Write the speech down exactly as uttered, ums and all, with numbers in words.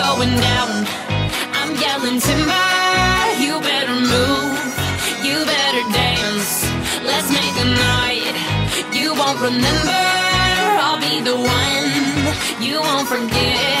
going down. I'm yelling timber, you better move, you better dance. Let's make a night you won't remember. I'll be the one you won't forget.